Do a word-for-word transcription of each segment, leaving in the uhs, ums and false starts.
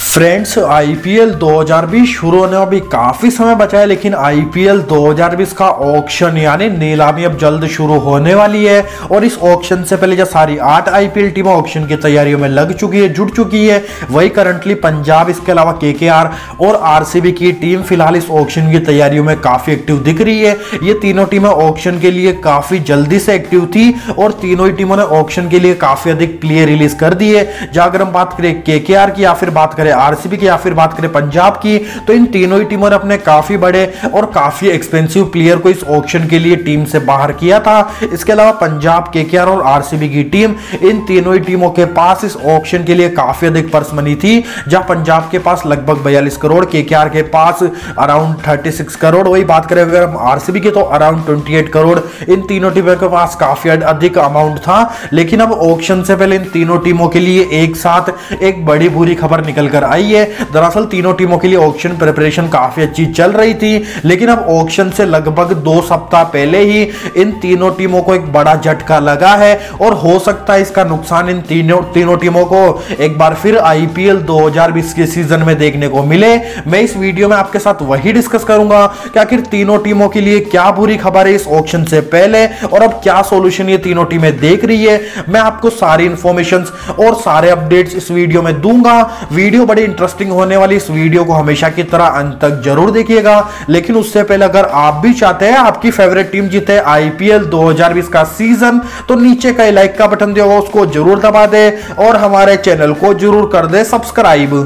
Friends, IPL दो हज़ार बीस शुरू होने में अभी काफी समय बचा है, लेकिन आईपीएल दो हज़ार बीस का ऑक्शन यानी नीलामी अब जल्द शुरू होने वाली है। और इस ऑक्शन से पहले जो सारी आठ आईपीएल टीमें ऑक्शन की तैयारियों में लग चुकी है, जुट चुकी है, वही करंटली पंजाब, इसके अलावा केकेआर और आरसीबी की टीम फिलहाल इस ऑक्शन की तैयारियों में काफी एक्टिव दिख रही है। ये तीनों टीमें ऑक्शन के लिए काफी जल्दी से एक्टिव थी और तीनों ही टीमों ने ऑक्शन के लिए काफी अधिक प्लेयर रिलीज कर दिए। जहां अगर हम बात करें केकेआर की या फिर बात करें आरसीबी की या फिर बात करें पंजाब की, तो इन तीनों ही टीमों ने अपने काफी बड़े और काफी एक्सपेंसिव प्लेयर को इस ऑक्शन के लिए टीम से बाहर किया था। इसके अलावा पंजाब, केकेआर और आरसीबी की टीम, इन तीनों ही टीमों के पास इस ऑक्शन के लिए काफी अधिक पर्स मनी थी। जहां पंजाब के पास लगभग बयालीस करोड़, केकेआर के पास अराउंड छत्तीस करोड़, वही बात करें अगर हम आरसीबी की तो अराउंड अट्ठाईस करोड़। इन तीनों टीमों के पास काफी अधिक अमाउंट था। लेकिन अब ऑक्शन से पहले इन तीनों टीमों के लिए एक साथ एक बड़ी बुरी खबर निकल कर आई है। दरअसल तीनों टीमों के लिए ऑक्शन प्रिपरेशन काफी अच्छी चल रही थी, लेकिन अब ऑक्शन से लगभग दो सप्ताह पहले ही इन तीनों टीमों को एक बड़ा झटका लगा है और हो सकता है इसका नुकसान इन तीनों तीनों टीमों को एक बार फिर आईपीएल दो हज़ार बीस के सीजन में देखने को मिले। मैं इस वीडियो में आपके साथ वही डिस्कस करूंगा कि आखिर तीनों टीमों के लिए क्या बुरी खबर है इस ऑक्शन से पहले और अब क्या सॉल्यूशन ये तीनों टीमें देख रही है। मैं आपको सारी इंफॉर्मेशन और सारे अपडेट्स इस वीडियो में दूंगा। वीडियो बड़ी इंटरेस्टिंग होने वाली, इस वीडियो को हमेशा की तरह अंत तक जरूर देखिएगा। लेकिन उससे पहले अगर आप भी चाहते हैं आपकी फेवरेट टीम जीते आईपीएल दो हज़ार बीस का सीजन, तो नीचे का लाइक का बटन दिया होगा उसको जरूर दबा दे और हमारे चैनल को जरूर कर दे सब्सक्राइब।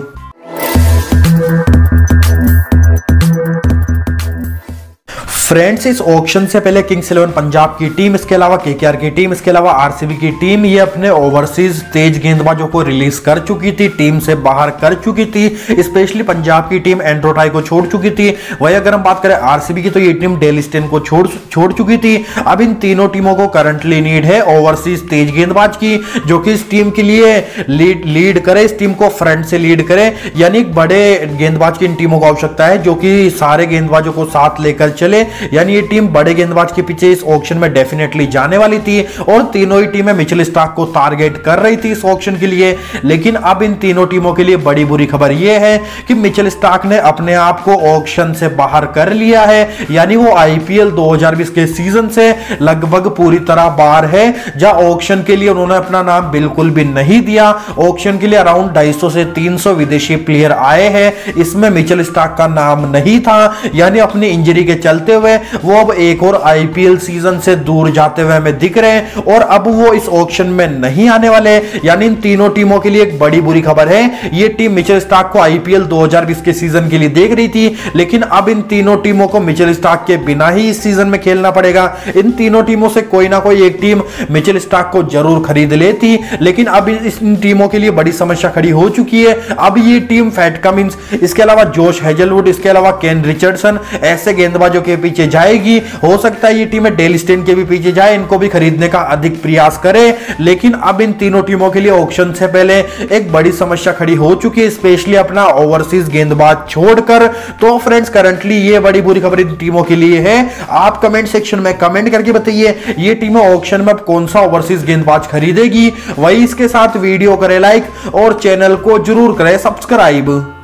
फ्रेंड्स, इस ऑक्शन से पहले किंग्स इलेवन पंजाब की टीम, इसके अलावा केकेआर की टीम, इसके अलावा आरसीबी की टीम, ये अपने ओवरसीज तेज गेंदबाजों को रिलीज कर चुकी थी, टीम से बाहर कर चुकी थी। स्पेशली पंजाब की टीम एंड्रो टाई को छोड़ चुकी थी। वही अगर हम बात करें आरसीबी की तो ये टीम डेल स्टेन को छोड़ छोड़ चुकी थी। अब इन तीनों टीमों को करंटली नीड है ओवरसीज तेज गेंदबाज की, जो कि इस टीम के लिए लीड लीड करे, इस टीम को फ्रंट से लीड करे। यानी एक बड़े गेंदबाज की इन टीमों को आवश्यकता है जो कि सारे गेंदबाजों को साथ लेकर चले। यानी ये टीम बड़े गेंदबाज के पीछे इस ऑक्शन में डेफिनेटली जाने वाली थी और तीनों ही टीमें मिचेल स्टार्क को टारगेट कर रही थी इस ऑक्शन के लिए। लेकिन अब इन तीनों टीमों के लिए बड़ी बुरी खबर यह है कि मिचेल स्टार्क ने अपने आप को ऑक्शन से बाहर कर लिया है। यानी वो आईपीएल दो हज़ार बीस के सीजन से लगभग पूरी तरह बाहर है। जहां ऑक्शन के लिए उन्होंने अपना नाम बिल्कुल भी नहीं दिया। ऑक्शन के लिए अराउंड ढाई सौ से तीन सौ विदेशी प्लेयर आए हैं, इसमें मिचेल स्टार्क का नाम नहीं था। यानी अपनी इंजरी के चलते हुए वो अब एक और आईपीएल सीजन से दूर जाते हुए हमें दिख रहे हैं और अब वो इस ऑक्शन में नहीं आने वाले। यानी इन तीनों टीमों के लिए एक बड़ी बुरी खबर है। ये टीम मिचेल स्टार्क को आईपीएल दो हज़ार बीस के सीजन के लिए देख रही थी, लेकिन अब इन तीनों टीमों को मिचेल स्टार्क के बिना ही इस सीजन में खेलना पड़ेगा। इन तीनों टीमों से कोई ना कोई एक टीम मिचेल स्टार्क को जरूर खरीद लेती, लेकिन अब इस टीमों के लिए बड़ी समस्या खड़ी हो चुकी है। अब ये टीम फैट कमिंस, इसके अलावा जोश हेजलवुड, इसके अलावा केन रिचर्डसन, ऐसे गेंदबाजों के पीछे जाएगी। हो सकता है ये टीमें डेल स्टेन के भी पीछे जाए, इनको भी खरीदने का अधिक प्रयास करे। लेकिन अब इन तीनों टीमों के लिए ऑक्शन से पहले एक बड़ी समस्या खड़ी हो चुकी है, स्पेशली अपना ओवरसीज गेंदबाज छोड़कर। तो फ्रेंड्स, करंटली ये बड़ी बुरी खबर इन टीमों के लिए है। आप कमेंट सेक्शन में कमेंट करके बताइए ये टीमें ऑक्शन में अब कौन सा ओवरसीज गेंदबाज खरीदेगी। वही इसके साथ वीडियो करें लाइक और चैनल को जरूर करें सब्सक्राइब।